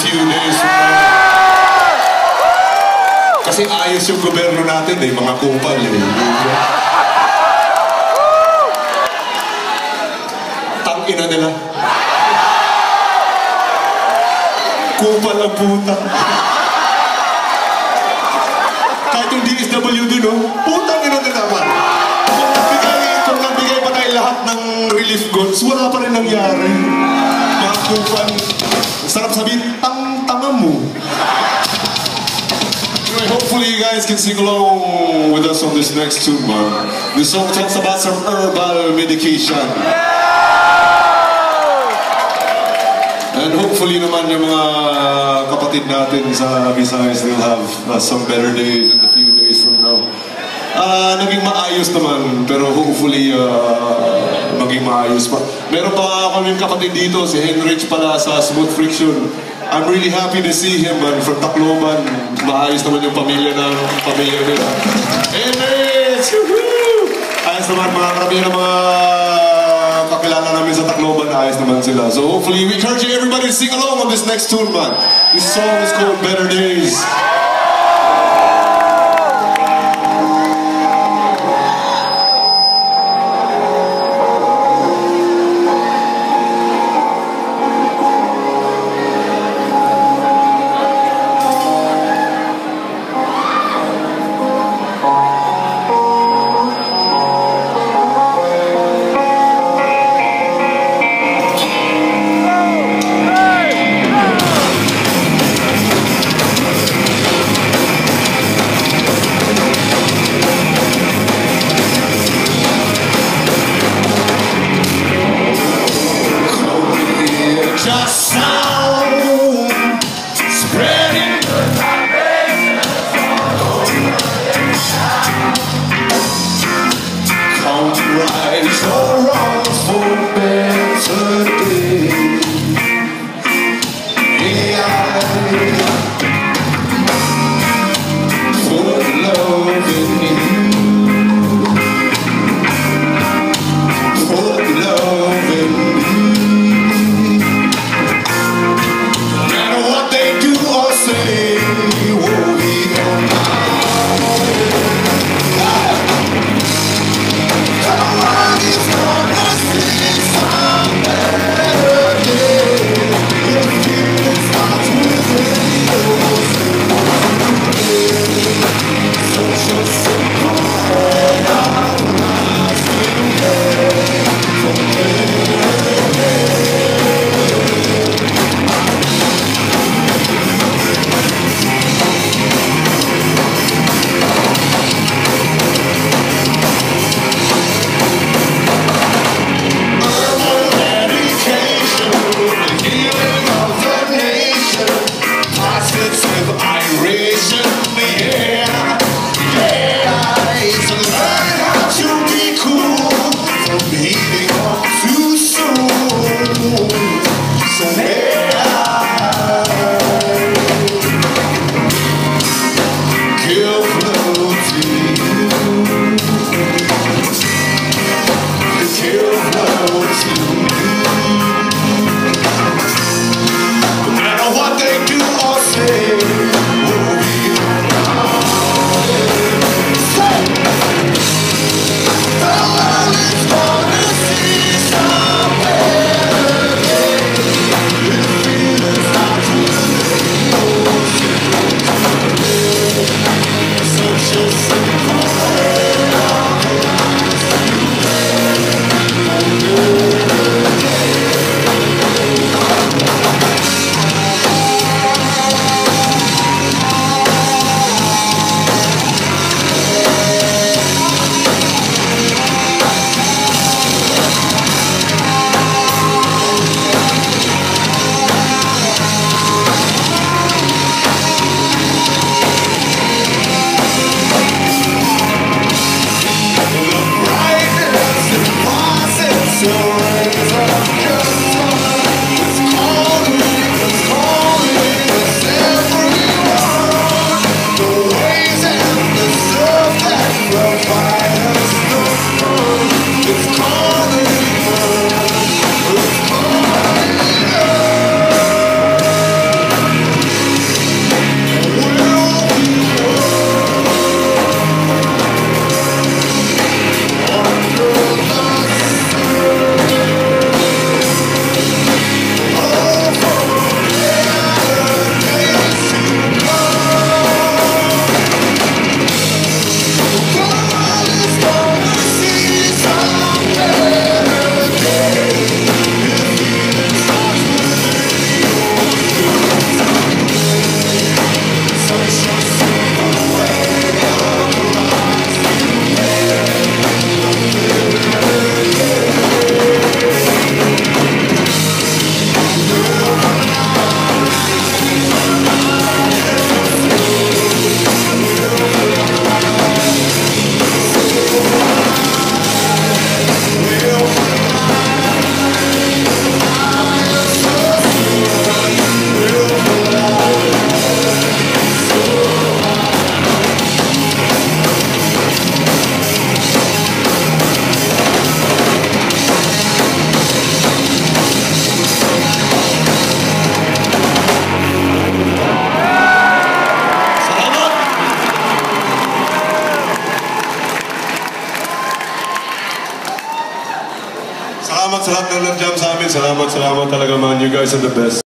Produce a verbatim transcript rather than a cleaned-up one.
few days from now. Kasi ayos yung gobyerno natin eh, mga kupal eh. Tangina nila. Kupal ang puta. Kahit yung D S W din, oh, putang ina na naman. Kung nagbigay, kung nagbigay pa tayo lahat ng relief goods, wala pa rin nangyari. Mga kupal. Sarap sabihin, tang-tanga mo. Anyway, hopefully you guys can sing along with us on this next tune, man. This song talks about some herbal medication. And hopefully naman yung mga kapatid natin sa Visayas will have uh, some better days in a few days from now. Uh, naging maayos naman, pero hopefully uh, maging maayos pa. Meron pa kami kapatid dito, si Henrich pala sa Smooth Friction. I'm really happy to see him, man, from Tacloban. Maayos naman yung pamilya ng pamilya nila. Henrich! Woohoo! Ayos naman, mga karamihan ng mga kakilala namin sa Tacloban, ayos naman sila. So hopefully we encourage everybody to sing along on this next tune, man. This song is called Better Days. salamat sa lahat ng nag-jam sa amin. Salamat, salamat talaga man. You guys are the best.